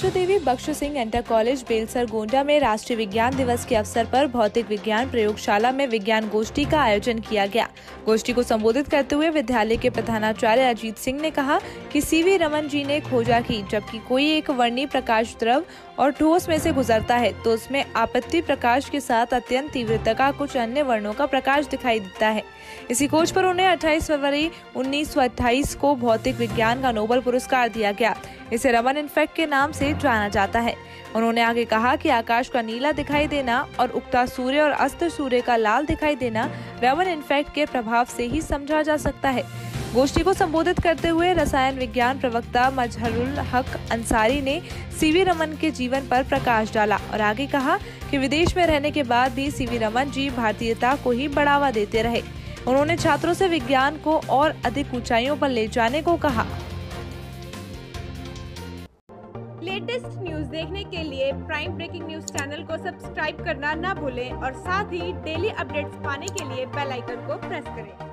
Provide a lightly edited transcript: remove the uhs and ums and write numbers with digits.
आशा Devi Bakhsh Singh inter college Belsar Gonda में राष्ट्रीय विज्ञान दिवस के अवसर पर भौतिक विज्ञान प्रयोगशाला में विज्ञान गोष्ठी का आयोजन किया गया। गोष्ठी को संबोधित करते हुए विद्यालय के प्रधानाचार्य अजीत सिंह ने कहा कि सीवी रमन जी ने खोजा कि जबकि कोई एक वर्णीय प्रकाश द्रव और ठोस में से गुजरता है तो उसमें आपत्ति प्रकाश के साथ अत्यंत तीव्रता का कुछ अन्य वर्णों का प्रकाश दिखाई देता है। इसी खोज पर उन्हें 28 फरवरी 1928 को भौतिक विज्ञान का नोबेल पुरस्कार दिया गया। इसे रमन इफेक्ट के नाम से जाना जाता है। उन्होंने आगे कहा कि आकाश का नीला दिखाई देना और उगता सूर्य और अस्त सूर्य का लाल दिखाई देना रमन इफेक्ट के प्रभाव से ही समझा जा सकता है। गोष्ठी को संबोधित करते हुए रसायन विज्ञान प्रवक्ता मजहरुल हक अंसारी ने सीवी रमन के जीवन पर प्रकाश डाला और आगे कहा कि विदेश में रहने के बाद भी सीवी रमन जी भारतीयता को ही बढ़ावा देते रहे। उन्होंने छात्रों से विज्ञान को और अधिक ऊंचाइयों पर ले जाने को कहा। लेटेस्ट न्यूज देखने के लिए प्राइम ब्रेकिंग न्यूज चैनल को सब्सक्राइब करना ना भूलें और साथ ही डेली अपडेट्स पाने के लिए बेल आइकन को प्रेस करें।